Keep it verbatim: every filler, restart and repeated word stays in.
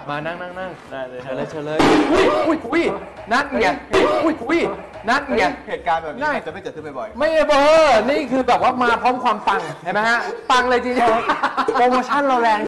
มานั่งนั่งนั่งได้เลยเชิญเลยเชิญเลยอุ้ยอุ้ยอุ้ยนั่นไงอุ้ยอุ้ยนั่นไงเหตุการณ์แบบนี้จะไม่เกิดขึ้นบ่อยๆไม่เบอร์นี่คือแบบว่ามาพร้อมความปังเห็นไหมฮะปังเลยจริงๆโปรโมชั่นเราแรง